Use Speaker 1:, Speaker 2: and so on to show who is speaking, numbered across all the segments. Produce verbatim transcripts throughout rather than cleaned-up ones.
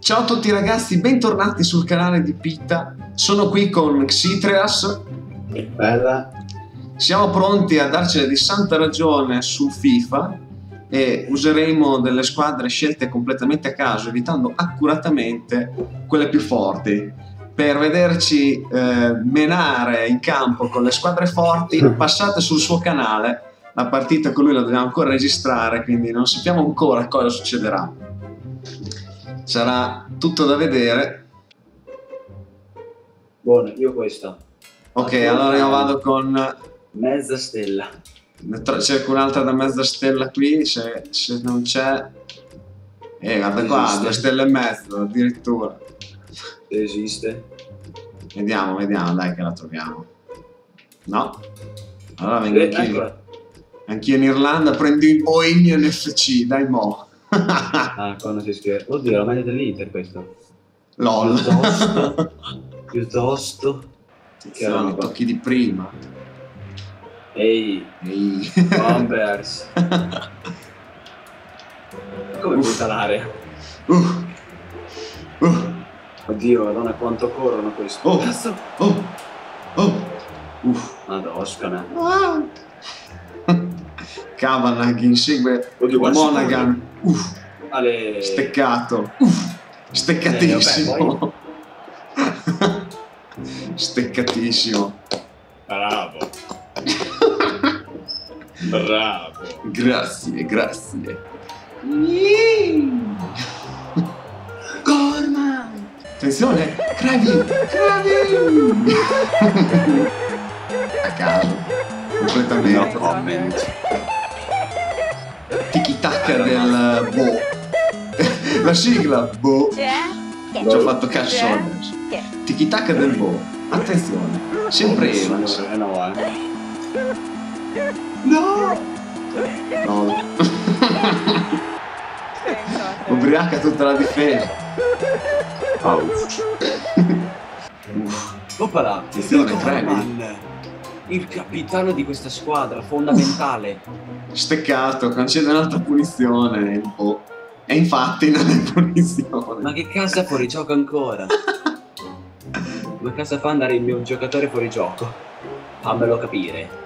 Speaker 1: Ciao a tutti ragazzi, bentornati sul canale di Pitta. Sono qui con Xitreas.
Speaker 2: Bella.
Speaker 1: Siamo pronti a darcene di santa ragione su FIFA e useremo delle squadre scelte completamente a caso, evitando accuratamente quelle più forti. Per vederci eh, menare in campo con le squadre forti, passate sul suo canale. La partita con lui la dobbiamo ancora registrare, quindi non sappiamo ancora cosa succederà. Sarà tutto da vedere.
Speaker 2: Buono, io questa.
Speaker 1: Ok, allora io vado con
Speaker 2: mezza stella.
Speaker 1: Cerco un'altra da mezza stella qui, se, se non c'è. Eh, guarda qua,
Speaker 2: Esiste.
Speaker 1: due stelle e mezzo addirittura.
Speaker 2: Esiste.
Speaker 1: Vediamo, vediamo, dai che la troviamo. No? Allora vengo
Speaker 2: Eh,
Speaker 1: anch'io. Anch'io in Irlanda prendo i Boeing N F C, dai mo.
Speaker 2: Ah, quando si scherza. Oddio, la meglio dell'Inter questo.
Speaker 1: LOL.
Speaker 2: Piuttosto. Piuttosto.
Speaker 1: Sono tocchi di prima.
Speaker 2: Ehi.
Speaker 1: Ehi.
Speaker 2: Bombers. Come butta l'area?
Speaker 1: Uh. Uh.
Speaker 2: Oddio, madonna quanto corrono questi.
Speaker 1: Oh.
Speaker 2: Cazzo.
Speaker 1: Oh. Oh. Uff.
Speaker 2: Madoscana.
Speaker 1: Ah. Kavanagh insegue
Speaker 2: Oddio,
Speaker 1: Monaghan. Uff.
Speaker 2: Ale.
Speaker 1: Steccato. Uff. Steccatissimo.
Speaker 2: Eh, vabbè,
Speaker 1: Steccatissimo.
Speaker 2: Bravo. Bravo.
Speaker 1: Grazie, grazie.
Speaker 2: Gorman.
Speaker 1: Attenzione, Kravi, Kravi. A caso, completamente.
Speaker 2: No comment.
Speaker 1: Tiki-taka del boh. La sigla, boh. Ci ho fatto cazzone. Tiki-taka del boh. Attenzione, sempre Evans.
Speaker 2: Eh no, eh.
Speaker 1: No! No. Ubriaca tutta la difesa.
Speaker 2: Oh. Uff. Oppala,
Speaker 1: Attenzione, Kravi.
Speaker 2: Il capitano di questa squadra, fondamentale.
Speaker 1: Steccato, concede un'altra punizione. Boh. E infatti non è punizione.
Speaker 2: Ma che cazzo è fuori gioco ancora? Come cazzo fa andare il mio giocatore fuori gioco? Fammelo capire.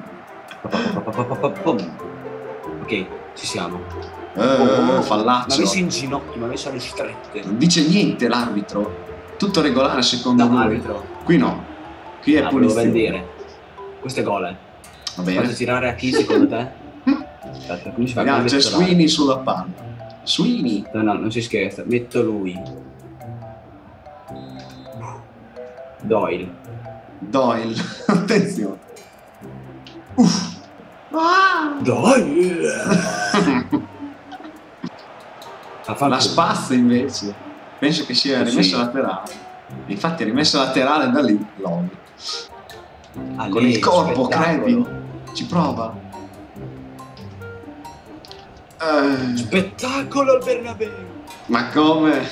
Speaker 2: Ok, ci siamo.
Speaker 1: Eh,
Speaker 2: oh,
Speaker 1: fallaccio.
Speaker 2: Ma messo in ginocchio, ma messo alle strette.
Speaker 1: Non dice niente l'arbitro. Tutto regolare secondo
Speaker 2: No,
Speaker 1: lui.
Speaker 2: arbitro.
Speaker 1: Qui no. Qui è
Speaker 2: Ah, volevo
Speaker 1: punizione.
Speaker 2: ben dire. Questo è gol, eh.
Speaker 1: Va bene.
Speaker 2: Faccio tirare a chi secondo te? Aspetta, come si fa?
Speaker 1: Vediamo,
Speaker 2: Come
Speaker 1: c'è
Speaker 2: metto
Speaker 1: Sweeney sulla palla. Sweeney.
Speaker 2: la- No, no, non si scherza. Metto lui. Doyle.
Speaker 1: Doyle. Attenzione. Uff. Ah!
Speaker 2: Doyle!
Speaker 1: La spazza invece. Penso che sia rimessa
Speaker 2: Sì.
Speaker 1: laterale. Infatti è rimessa laterale da lì. LOL.
Speaker 2: Ah,
Speaker 1: Con
Speaker 2: lì,
Speaker 1: il corpo,
Speaker 2: spettacolo.
Speaker 1: Kravi. Ci prova. Eh,
Speaker 2: Spettacolo al Bernabeu!
Speaker 1: ma come?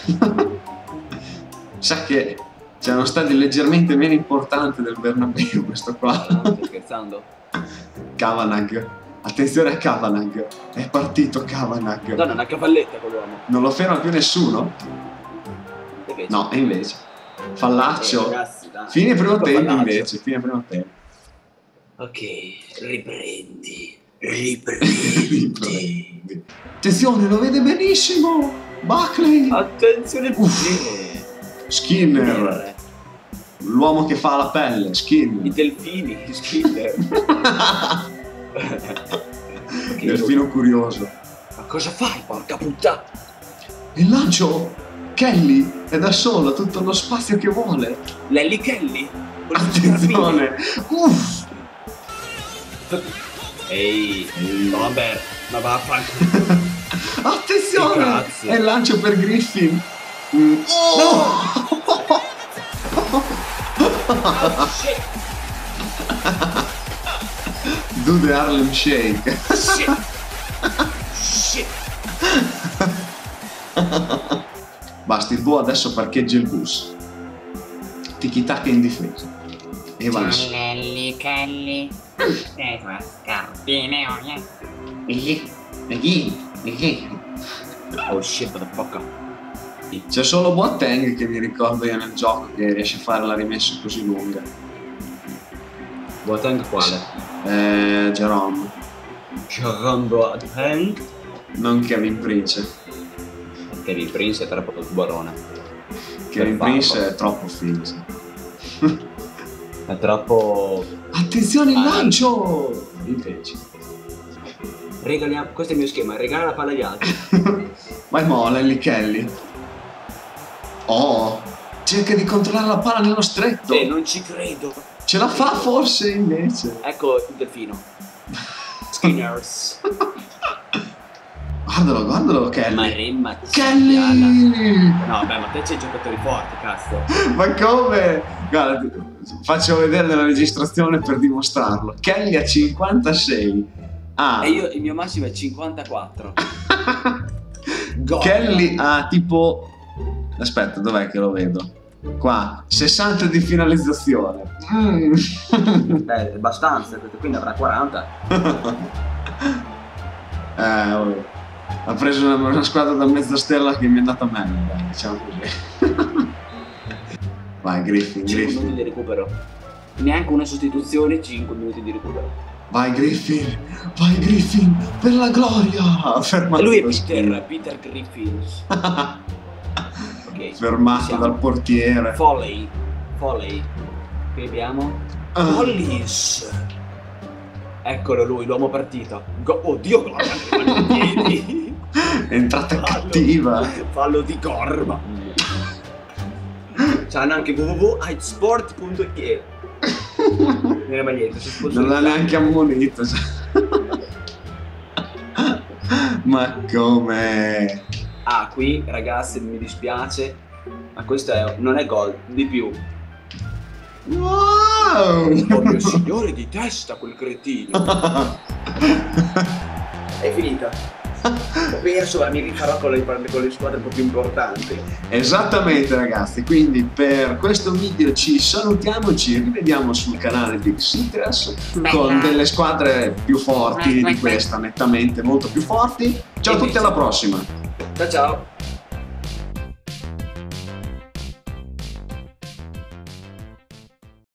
Speaker 1: Sa che c'è uno stadio leggermente meno importante del Bernabeu questo qua.
Speaker 2: No, stai scherzando?
Speaker 1: Kavanagh. Attenzione a Kavanagh. È partito Kavanagh.
Speaker 2: Madonna, una cavalletta quell'uomo.
Speaker 1: Non lo ferma più nessuno?
Speaker 2: E invece-
Speaker 1: No, e invece. Fallaccio.
Speaker 2: Eh, ragazzi, dai.
Speaker 1: Fine primo
Speaker 2: Ecco
Speaker 1: tempo
Speaker 2: fallaccio.
Speaker 1: invece. Fine primo tempo.
Speaker 2: Ok, riprendi. Riprendi.
Speaker 1: Attenzione, lo vede benissimo. Buckley.
Speaker 2: Attenzione,
Speaker 1: Uff. Skinner. L'uomo che fa la pelle.
Speaker 2: I
Speaker 1: Skinner.
Speaker 2: delfini, Skinner. Ok,
Speaker 1: Delfino curioso.
Speaker 2: ma cosa fai, porca puttana?
Speaker 1: Il lancio. Kelly è da solo, tutto lo spazio che vuole.
Speaker 2: Lelly Kelly? Con i
Speaker 1: Attenzione. Uff.
Speaker 2: scarpini. Ehi, Bomber, ma vaffanculo.
Speaker 1: Attenzione.
Speaker 2: Che cazzo?
Speaker 1: È il lancio per Griffin. Mm. Oh.
Speaker 2: Oh, shit.
Speaker 1: Do the Harlem Shake.
Speaker 2: Shit. Shit.
Speaker 1: Basta, il Bo adesso parcheggia il bus. Tiki-taka in difesa. Evans.
Speaker 3: Lelli Kelly, le tue scarpine oie.
Speaker 1: E chi? E chi? E chi?
Speaker 2: Oh shit, motherfucker. Avanti.
Speaker 1: C'è solo Boateng che mi ricordo io nel gioco che riesce a fare la rimessa così lunga.
Speaker 2: Boateng quale?
Speaker 1: Eh, Jerome.
Speaker 2: Jerome Boateng.
Speaker 1: Non Kevin Prince.
Speaker 2: Kevin Prince è troppo buonone.
Speaker 1: Kevin
Speaker 2: Per
Speaker 1: Prince
Speaker 2: farlo.
Speaker 1: è troppo figo. Sì.
Speaker 2: È troppo...
Speaker 1: Attenzione il
Speaker 2: Ah.
Speaker 1: lancio! Invece.
Speaker 2: Regaliamo... Questo è il mio schema, regala la palla agli altri.
Speaker 1: Vai molla, Ellie Kelly. Oh, cerca di controllare la palla nello stretto.
Speaker 2: Eh, non ci credo.
Speaker 1: Ce la fa forse invece.
Speaker 2: Ecco il delfino. Skinners.
Speaker 1: Guardalo, guardalo Kelly.
Speaker 2: Maremma
Speaker 1: Kelly!
Speaker 2: No, beh, ma te c'hai giocatori forti, cazzo.
Speaker 1: Ma come? Guarda, ti- faccio vedere nella registrazione per dimostrarlo. Kelly ha cinquantasei. Ah,
Speaker 2: E io, il mio massimo è cinquantaquattro. Gol.
Speaker 1: Kelly ha tipo... Aspetta, dov'è che lo vedo? Qua, sessanta di finalizzazione. Mm.
Speaker 2: Beh, è abbastanza, perché quindi avrà quaranta.
Speaker 1: Eh, oh. Ha preso una, una squadra da mezza stella che mi è andata meglio, dai, diciamo così. Vai, Griffin,
Speaker 2: cinque
Speaker 1: Griffin.
Speaker 2: minuti di recupero. Neanche una sostituzione, cinque minuti di recupero.
Speaker 1: Vai, Griffin. Vai, Griffin, per la gloria. Fermato
Speaker 2: E lui è
Speaker 1: da
Speaker 2: Peter,
Speaker 1: schiena.
Speaker 2: Peter Griffins. Ok.
Speaker 1: Fermato
Speaker 2: siamo.
Speaker 1: dal portiere.
Speaker 2: Foley. Foley. Qui abbiamo
Speaker 1: Ah.
Speaker 2: Hollis. Eccolo lui, l'uomo partito. Go- Oddio, guarda che mano in piedi.
Speaker 1: È entrata
Speaker 2: Fallo.
Speaker 1: cattiva.
Speaker 2: Fallo di corva. C'hanno anche w w w punto hitsport punto i t. Nelle magliette, sono
Speaker 1: Non l'ha neanche ammonito. cioè. Ma come?
Speaker 2: Ah, qui ragazzi mi dispiace, ma questo è, non è gol, di più.
Speaker 1: Wow!
Speaker 2: Oh mio signore di testa quel cretino. È finita. Ho perso, ma mi rifarò con le, con le squadre un po' più importanti.
Speaker 1: Esattamente ragazzi, quindi per questo video ci salutiamo e ci rivediamo sul canale di Xitras con delle squadre più forti di questa, nettamente molto più forti. Ciao a tutti, alla prossima!
Speaker 2: Ciao ciao.